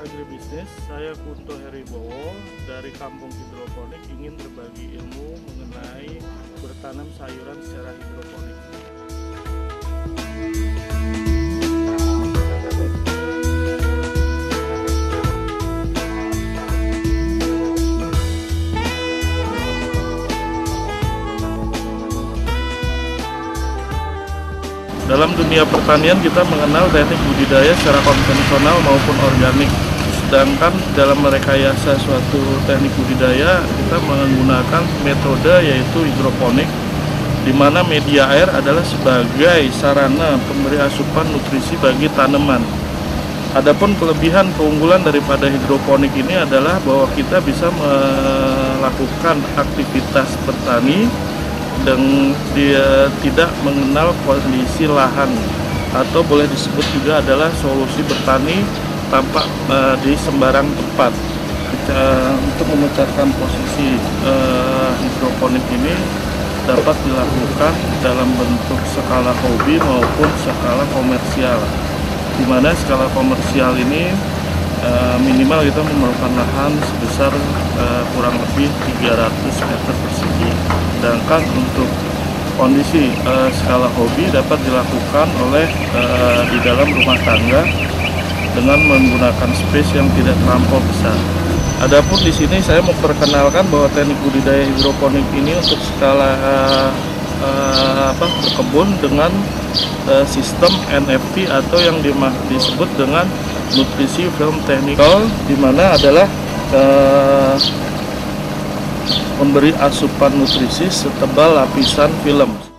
Agribisnis, saya Kunto Heribowo dari Kampung Hidroponik ingin berbagi ilmu mengenai bertanam sayuran secara hidroponik. Dalam dunia pertanian kita mengenal teknik budidaya secara konvensional maupun organik. Sedangkan dalam merekayasa suatu teknik budidaya kita menggunakan metode yaitu hidroponik, di mana media air adalah sebagai sarana pemberi asupan nutrisi bagi tanaman. Adapun kelebihan keunggulan daripada hidroponik ini adalah bahwa kita bisa melakukan aktivitas bertani dan dia tidak mengenal kondisi lahan, atau boleh disebut juga adalah solusi bertani tanpa di sembarang tempat. Untuk memecahkan posisi hidroponik ini dapat dilakukan dalam bentuk skala hobi maupun skala komersial, di mana skala komersial ini minimal kita memerlukan lahan sebesar kurang lebih 300 meter persegi. Sedangkan untuk kondisi skala hobi dapat dilakukan oleh di dalam rumah tangga dengan menggunakan space yang tidak terlampau besar. Adapun di sini saya mau perkenalkan bahwa teknik budidaya hidroponik ini untuk skala berkebun dengan sistem NFT atau yang disebut dengan nutrisi film technical, di mana adalah memberi asupan nutrisi setebal lapisan film.